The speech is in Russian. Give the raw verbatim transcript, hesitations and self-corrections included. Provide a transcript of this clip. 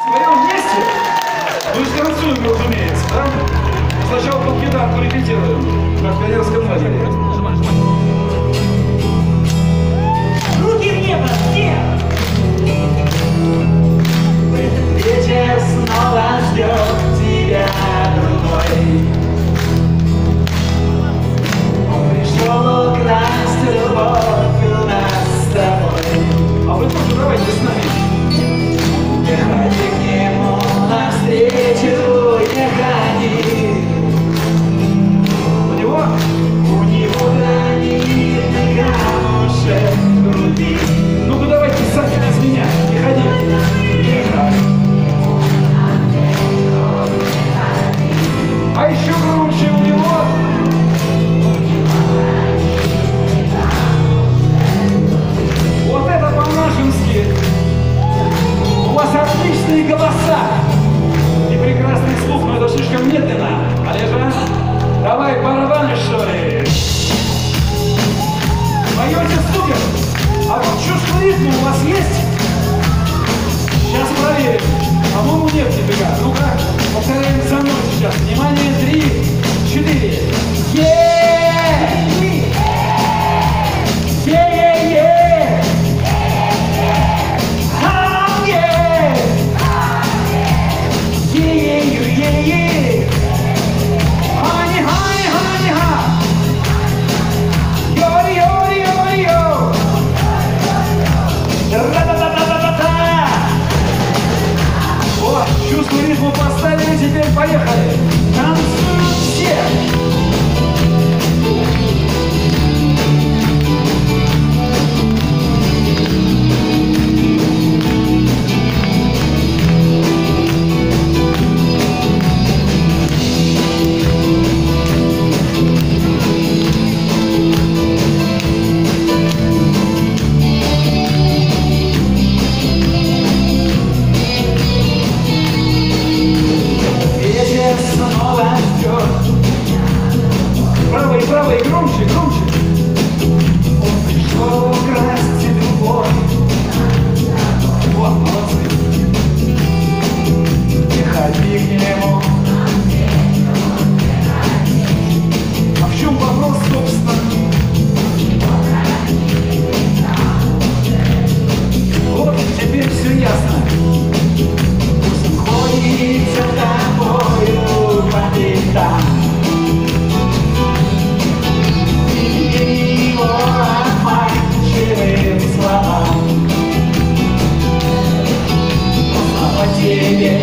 Вдвоем вместе? Ну и станцуем, разумеется, да? Сначала под гитарку репетируем, как в итальянском лагере. Руки в небо, все! Вечер снова ждет тебя другой. Он пришел украсть любовь у нас с тобой. А вы тоже давайте с нами. Не ходи к нему навстречу, не ходи. У него? У него гранитный камушек в груди. Ну-ка давайте сами без меня. Не ходи. Не ходи. А еще громче у него. Вот это по-нашенски. У вас отличные голоса. И прекрасный слух, но это слишком медленно. Олежа, давай барабаны, что ли? Поете супер. А вот чувство ритма у вас есть? Сейчас проверим. По-моему, нет нифига. Ну-ка, повторяем за мной сейчас. Внимание, три, четыре. Е-е-е! Е-е-е! Чувство ритма поставили, теперь поехали. Танцуют все. Правый, правый, громче, громче. Он пришел украсть любовь. Вот, молодцы. Не ходи к нему. А в чем вопрос, собственно? Вот, теперь все ясно. Пусть он ходит за тобою по пятам. Тебе